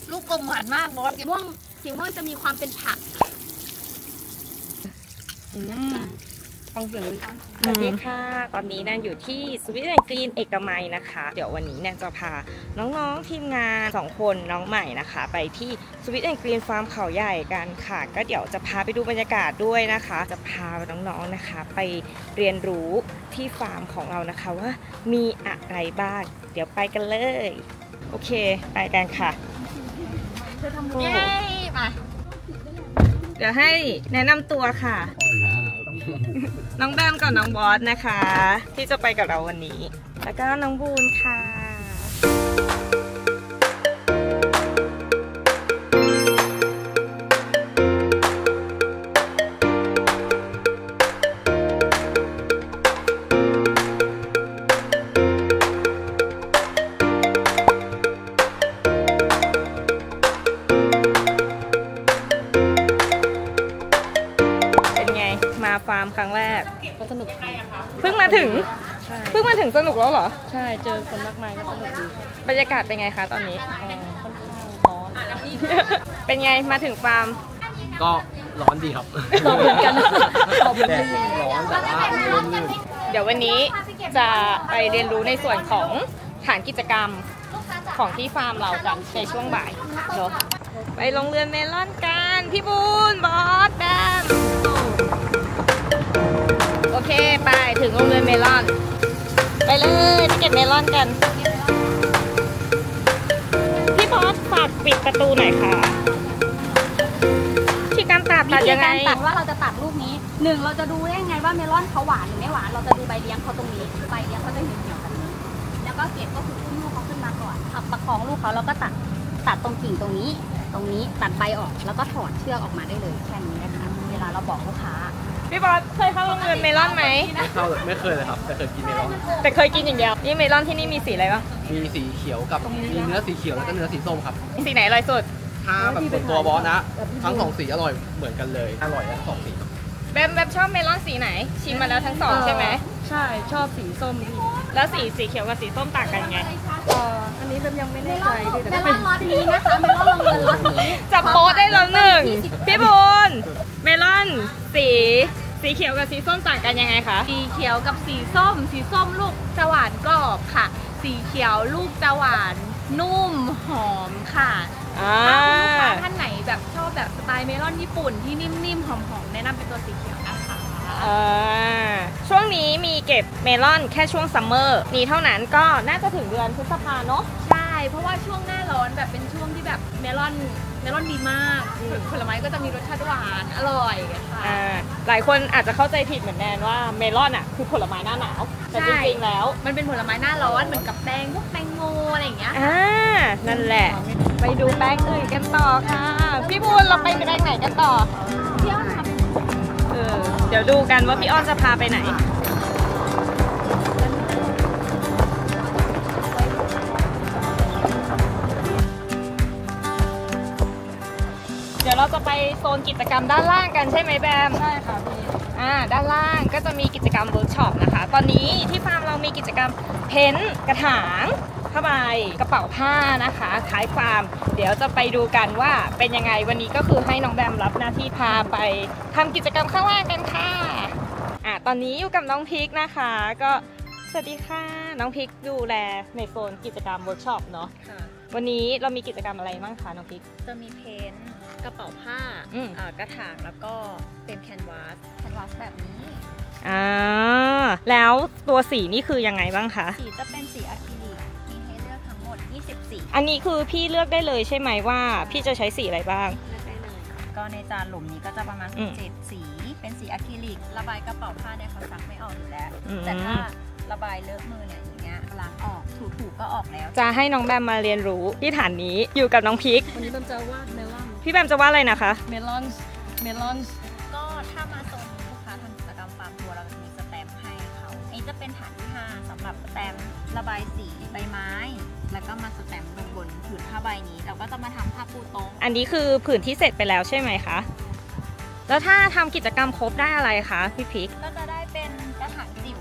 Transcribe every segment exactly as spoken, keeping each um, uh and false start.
ลูกกลมหวานมากบอสสีม่วงสีม่วงจะมีความเป็นผักฟังเสียงสวัสดีค่ะตอนนี้แนนอยู่ที่สวิตแอนด์กรีนเอกมัยนะคะเดี๋ยววันนี้แนนจะพาน้องๆทีมงานสองคนน้องใหม่นะคะไปที่สวิตแอนด์กรีนฟาร์มเขาใหญ่กันค่ะก็เดี๋ยวจะพาไปดูบรรยากาศด้วยนะคะจะพาน้องๆนะคะไปเรียนรู้ที่ฟาร์มของเรานะคะว่ามีอะไรบ้างเดี๋ยวไปกันเลยโอเคไปกันค่ะเย้มาเดี๋ยวให้แนะนำตัวค่ะน้องแบมกับน้องบอสนะคะที่จะไปกับเราวันนี้แล้วก็น้องบูนค่ะฟาร์มครั้งแรกก็สนุกเพิ่งมาถึงเพิ่งมาถึงสนุกแล้วเหรอใช่เจอคนมากมายก็สนุกดีบรรยากาศเป็นไงคะตอนนี้ค่อนข้างร้อนเป็นไงมาถึงฟาร์มก็ร้อนดีครับร้อนเหมือนกันร้อนร้อนแต่ว่าเดี๋ยววันนี้จะไปเรียนรู้ในส่วนของฐานกิจกรรมของที่ฟาร์มเรากันในช่วงบ่ายเนาะไปลงเรือนเมลอนกันพี่บูนบอสแบมโอเคไปถึงโรงเรียนเมลอนไปเลยไปเก็บเมลอนกันพี่บอสฝากปิดประตูหน่อยค่ะที่การตัดตัดยังไงการตัดว่าเราจะตัดลูกนี้หนึ่งเราจะดูได้ไงว่าเมลอนเขาหวานหรือไม่หวานเราจะดูใบเลี้ยงเขาตรงนี้ใบเลี้ยงเขาจะเหี่ยวเหี่ยวแบบนี้แล้วก็เก็บก็คืออุ้มลูกเขาขึ้นมาก่อนขับประคองลูกเขาแล้วก็ตัดตัดตรงกิ่งตรงนี้ตรงนี้ตัดใบออกแล้วก็ถอดเชือกออกมาได้เลยแค่นี้นะคะเวลาเราบอกลูกค้าพี่บอสเคยเข้าโรงเรียนเมลอนไหมไม่เข้าไม่เคยเลยครับแต่เคยกินเมลอนแต่เคยกินอย่างเดียวนี่เมลอนที่นี่มีสีอะไรบ้างมีสีเขียวกับมีเนื้อสีเขียวแล้วก็เนื้อสีส้มครับสีไหนอร่อยสุดถ้าแบบส่วนตัวบอสนะทั้งสองสีอร่อยเหมือนกันเลยอร่อยทั้งสองสีแบมแบมชอบเมลอนสีไหนชิมมาแล้วทั้งสองใช่ไหมใช่ชอบสีส้มแล้วสีสีเขียวกับสีส้มต่างกันไงอ๋ออันนี้แบมยังไม่แน่ใจเมลอนล็อตนี้นะคะเมลอนโรงเรียนล็อตนี้จับโป๊ได้แล้วหนึ่งพี่บุญเมลอนสีสีเขียวกับสีส้มต่างกันยังไงคะสีเขียวกับสีส้มสีส้มลูกจะหวานกรอบค่ะสีเขียวลูกจะหวานนุ่มหอมค่ะถ้าลูกค้าท่านไหนแบบชอบแบบสไตล์เมลอนญี่ปุ่นที่นิ่มๆหอมๆแนะนำเป็นตัวสีเขียวนะคะช่วงนี้มีเก็บเมลอนแค่ช่วงซัมเมอร์นี้เท่านั้นก็น่าจะถึงเดือนพฤษภาเนาะใช่เพราะว่าช่วงหน้าร้อนแบบเป็นช่วงที่แบบเมลอนเมลอนดีมากผลไม้ก็จะมีรสชาติหวานอร่อยค่ะหลายคนอาจจะเข้าใจผิดเหมือนแนนว่าเมลอนอ่ะคือผลไม้หน้าหนาวแต่จริงๆแล้วมันเป็นผลไม้หน้าร้อนเหมือนกับแตงพวกแตงโมอะไรอย่างเงี้ยอ่านั่นแหละไปดูแป้งอื่นกันต่อค่ะพี่บุญเราไปแป้งไหนกันต่อพี่อ้อนค่ะเออเดี๋ยวดูกันว่าพี่อ้อนจะพาไปไหนเดี๋ยวเราจะไปโซนกิจกรรมด้านล่างกันใช่ไหมแบมใช่ค่ะพี่อ่าด้านล่างก็จะมีกิจกรรมเวิร์กช็อปนะคะตอนนี้ที่ฟาร์มเรามีกิจกรรมเพ้นท์กระถางผ้าใบกระเป๋าผ้านะคะท้ายฟาร์มเดี๋ยวจะไปดูกันว่าเป็นยังไงวันนี้ก็คือให้น้องแบมรับหน้าที่พาไปทำกิจกรรมข้างล่างกันค่ะอ่าตอนนี้อยู่กับน้องพิกนะคะก็สวัสดีค่ะน้องพิกดูแลในโซนกิจกรรมเวิร์กช็อปเนาะวันนี้เรามีกิจกรรมอะไรบ้างคะน้องพิกจะมีเพ้นท์กระเป๋าผ้ากระถางแล้วก็เป็นแคนวาสแคนวาสแบบนี้อ่าแล้วตัวสีนี่คือยังไงบ้างคะสีจะเป็นสีอะคริลิกมีให้เลือกทั้งหมดยี่สิบสีอันนี้คือพี่เลือกได้เลยใช่ไหมว่าพี่จะใช้สีอะไรบ้างเลือกได้เลยก็ในจานหลุมนี้ก็จะประมาณสิบเจ็ดสีเป็นสีอะคริลิกระบายกระเป๋าผ้าเนี่ยเขาซักไม่ออกอยู่แล้วแต่ถ้าระบายเลอะมือเนี่ยอย่างเงี้ยล้างออกถูๆก็ออกแล้วจะให้น้องแบมมาเรียนรู้ที่ฐานนี้อยู่กับน้องพิกวันนี้แบมจะวาดเมลอนพี่แบมจะวาดอะไรนะคะเมลอนเมลอนก็ถ้ามาโซนลูกค้าทำกิจกรรมฟาร์มทัวร์เราจะมีสแตมป์ให้เขาอันนี้จะเป็นฐานที่ห้าสำหรับสแตมป์ระบายสีใบไม้แล้วก็มาสแตมป์ลงบนผืนผ้าใบนี้เราก็จะมาทำผ้าปูโต๊ะอันนี้คือผืนที่เสร็จไปแล้วใช่ไหมคะแล้วถ้าทำกิจกรรมครบได้อะไรคะพี่พิกก็จะได้เป็นกระถางจิ๋ว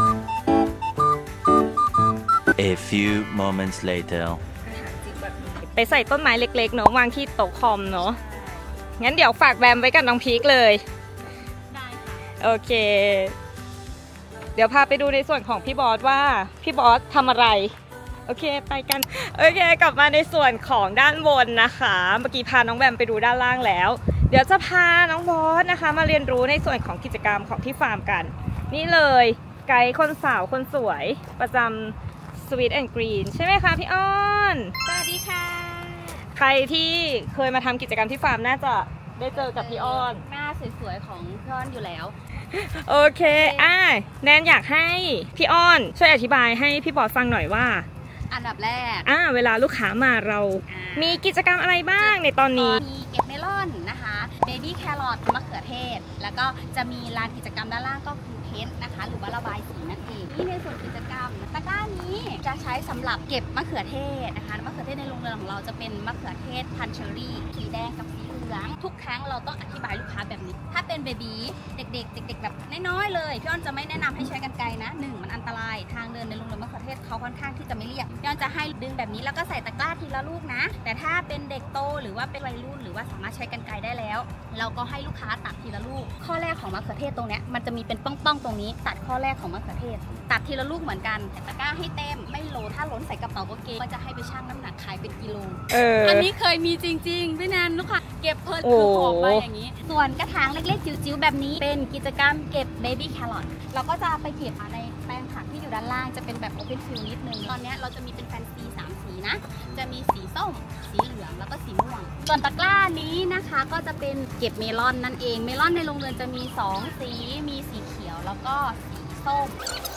A few moments later กระถางจิ๋วแบบนี้ไปใส่ต้นไม้เล็กๆเนาะวางที่โต๊ะคอมเนาะงั้นเดี๋ยวฝากแบมไว้กับน้องพีคเลยได้ค่ะโอเค เดี๋ยวพาไปดูในส่วนของพี่บอสว่าพี่บอสทำอะไรโอเคไปกันโอเคกลับมาในส่วนของด้านบนนะคะเมื่อกี้พาน้องแบมไปดูด้านล่างแล้วเดี๋ยวจะพาน้องบอสนะคะมาเรียนรู้ในส่วนของกิจกรรมของที่ฟาร์มกันนี่เลยไกด์คนสาวคนสวยประจำ Sweet and Green ใช่ไหมคะพี่อ้อนสวัสดีค่ะใครที่เคยมาทำกิจกรรมที่ฟาร์มน่าจะได้เจอกับพี่อ้อนหน้าสวยๆของพี่อ้อนอยู่แล้วโอเคอ่ะแนนอยากให้พี่อ้อนช่วยอธิบายให้พี่บอสฟังหน่อยว่าอันดับแรกอ่าเวลาลูกค้ามาเรามีกิจกรรมอะไรบ้างในตอนนี้มีเก็บเมลอนนะคะเบบี้แครอทมะเขือเทศแล้วก็จะมีลานกิจกรรมด้านล่างก็คือเพ้นท์นะคะหรือว่าระบายสีนั่นเองที่ในส่วนกิจกรรมตะกร้านี้จะใช้สำหรับเก็บมะเขือเทศนะคะมะเขือเทศในโรงเรือนของเราจะเป็นมะเขือเทศพันธุ์เชอรี่สีแดงกับสีเหลืองทุกครั้งเราต้องอธิบายลูกค้าแบบนี้ถ้าเป็นเบบีเด็กๆเด็กๆแบบน้อยๆเลยพี่อ้อนจะไม่แนะนำให้ใช้กรรไกรนะหนึ่งมันอันตรายทางเดินในโรงเรือนมะเขือเทศเขาค่อนข้างที่จะไม่เรียบพี่อ้อนจะให้ดึงแบบนี้แล้วก็ใส่ตะกร้าทีละลูกนะแต่ถ้าเป็นเด็กโตหรือว่าเป็นวัยรุ่นหรือว่าสามารถใช้กรรไกรได้แล้วเราก็ให้ลูกค้าตัดทีละลูกข้อแรกของมะเขือเทศตรงเนี้ยมันจะมีเป็นป้องๆตรงนี้ตัดข้อแรกของมะเขือเทศตัดทีละลูกเหมือนกันแต่ตะกร้าให้เต็มไม่โหลถ้าล้นใส่กระเป๋าก็เกก็จะให้ไปชั่งน้ำหนักขายเป็นกิโลเอออันนี้เคยมีจริงๆพี่แนนลูกค้าเก็บเพลินคือออกไปอย่างนี้ส่วนกระถางเล็กๆจิ๋วๆแบบนี้เป็นกิจกรรมเก็บเบบี้แครอทเราก็จะไปเก็บในแปลงผักที่อยู่ด้านล่างจะเป็นแบบโอเพนฟิลนิดนึงตอนนี้เราจะมีเป็นแฟนซีสามสีนะจะมีสีส้มสีเหลืองแล้วก็สีม่วงส่วนตะกร้านี้นะคะก็จะเป็นเก็บเมลอนนั่นเองเมลอนในโรงเรือนจะมีสองสีมีสีเขียวแล้วก็สีส้ม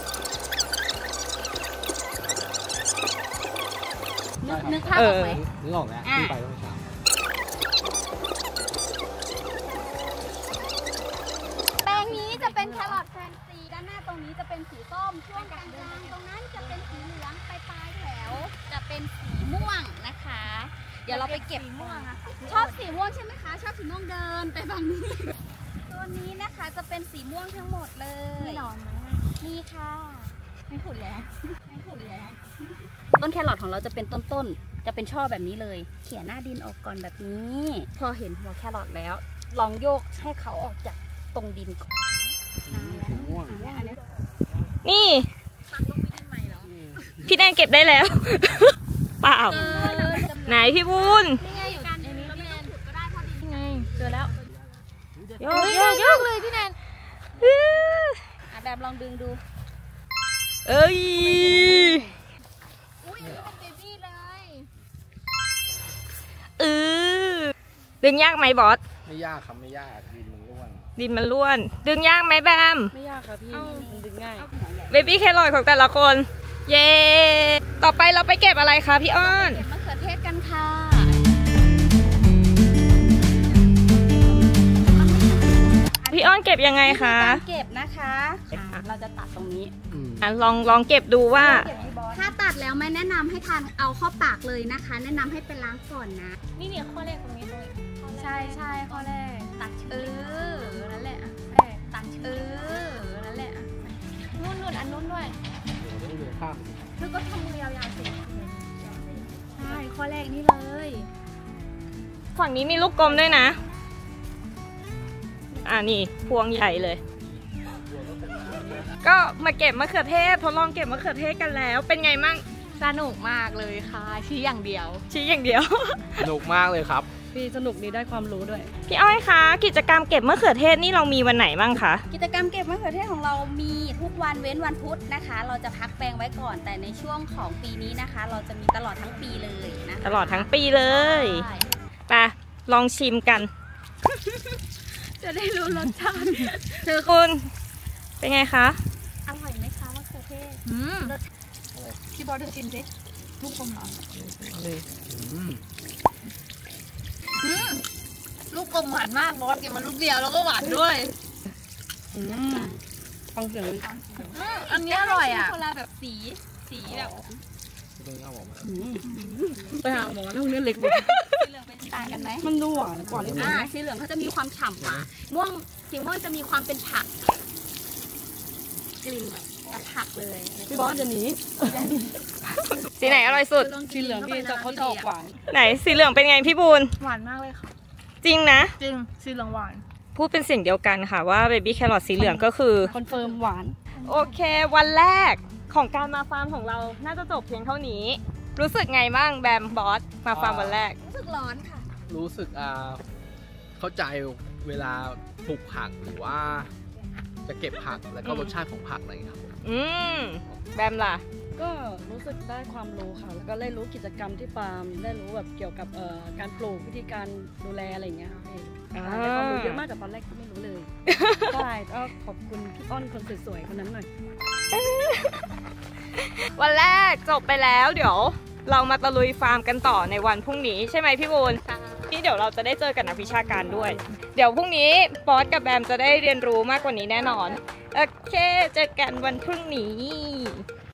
นึกนึกภาพออกไหมนึกออกแล้วที่ไปเมื่อเช้าแปลงนี้จะเป็นแครอทแฟนซีด้านหน้าตรงนี้จะเป็นสีส้มช่วงกลางๆตรงนั้นจะเป็นสีเหลืองปลายปลายแถวจะเป็นสีม่วงนะคะเดี๋ยวเราไปเก็บม่วงชอบสีม่วงใช่ไหมคะชอบสีม่วงเดินไปฝั่งนี้ตัวนี้นะคะจะเป็นสีม่วงทั้งหมดเลยไม่ร้อนนะนี่ค่ะไม่ขุ่นแล้วไม่ขุ่นแล้วต้นแครอทของเราจะเป็นต้นๆจะเป็นช่อแบบนี้เลยเขี่ยหน้าดินออกก่อนแบบนี้พอเห็นหัวแครอทแล้วลองโยกให้เขาออกจากตรงดินก่อนนี่พี่แนนเก็บได้แล้วเปล่าไหนพี่บุญนี่ไงอยู่กันนี้เราไม่ต้องขุดก็ได้พอดีไงเจอแล้วโยกโยกโยกเลยพี่แนนแบบลองดึงดูเอ้ยอุ้ยเป็นเบบี้เลยเออดึงยากไหมบอสไม่ยากครับไม่ยากดินมันร่วนดินมันร่วนดึงยากไหมแบมไม่ยากครับพี่มันดึงง่ายเบบี้แครอทของแต่ละคนเย้ต่อไปเราไปเก็บอะไรคะพี่อ้อนเก็บมะเขือเทศกันค่ะพี่อ้อนเก็บยังไงคะเก็บนะคะเราจะตัดตรงนี้อ่ะลองลองเก็บดูว่าถ้าตัดแล้วไม่แนะนำให้ทานเอาเข้าปากเลยนะคะแนะนำให้ไปล้างก่อนนะนี่เนี่ยข้อแรกตรงนี้เลยใช่ใช่ข้อแรกตัดเออนั่นแหละตัดเออนั่นแหละนู่นนู่นอันนู้นด้วยเธอก็ทำมือยาวๆสิใช่ข้อแรกนี่เลยฝั่งนี้มีลูกกลมด้วยนะอ่านี่พวงใหญ่เลยก็มาเก็บมะเขือเทศทดลองเก็บมะเขือเทศกันแล้วเป็นไงมั่งสนุกมากเลยค่ะชี้อย่างเดียวชี้อย่างเดียวสนุกมากเลยครับพี่สนุกดีได้ความรู้ด้วยพี่อ้อยคะกิจกรรมเก็บมะเขือเทศนี่เรามีวันไหนบ้างคะกิจกรรมเก็บมะเขือเทศของเรามีทุกวันเว้นวันพุธนะคะเราจะพักแปลงไว้ก่อนแต่ในช่วงของปีนี้นะคะ เราจะมีตลอดทั้งปีเลยนะตลอดทั้งปีเลยไปลองชิมกันจะได้รู้รสชาติเธอคุณเป็นไงคะอร่อยไหมคะมะเขือเทศอืมพี่บอสดูชิมสิลูกกลมหรอลูกกลมหวานมากบอสกินมันลูกเดียวแล้วก็หวานด้วยฟังเสียงอันนี้อร่อยอ่ะคนละแบบสีสีแบบไปหาหมอแล้วเนื้อเล็กต่างกันไหมมันดูหวานกว่านิดนึงสีเหลืองเขาจะมีความฉ่ำกว่าม่วงสีม่วงจะมีความเป็นผักกลิ่นแบบผักเลยพี่บอสจะหนีสีไหนอร่อยสุดสีเหลืองพี่จะเขาจะออกหวานไหนสีเหลืองเป็นไงพี่บูนหวานมากเลยค่ะจริงนะจริงสีเหลืองหวานพูดเป็นเสียงเดียวกันค่ะว่าเบบี้แครอทสีเหลืองก็คือคอนเฟิร์มหวานโอเควันแรกของการมาฟาร์มของเราน่าจะจบเพียงเท่านี้ รู้สึกไงบ้างแบมบอสมาฟาร์มวันแรกรู้สึกร้อนค่ะรู้สึกอ่าเข้าใจเวลาปลูกผักหรือว่าจะเก็บผักแล้วก็รสชาติของผักอะไรอย่างเงี้ยครับผมอืมแบมล่ะก็รู้สึกได้ความรู้ค่ะ แล้วก็ได้รู้กิจกรรมที่ฟาร์ม ได้รู้แบบเกี่ยวกับเอ่อการปลูกวิธีการดูแลอะไรอย่างเงี้ยค่ะพี่อ่าได้ความรู้เยอะมากจากตอนแรกที่ไม่รู้เลย ใช่ก็ขอบคุณพี่อ้อนคนสวยๆคนนั้นหน่อยวันแรกจบไปแล้วเดี๋ยวเรามาตะลุยฟาร์มกันต่อในวันพรุ่งนี้ใช่ไหมพี่บูนนี่เดี๋ยวเราจะได้เจอกับนักวิชาการด้วย เดี๋ยวพรุ่งนี้บอสกับแบมจะได้เรียนรู้มากกว่านี้แน่นอนโอเคเจอกันวันพรุ่งนี้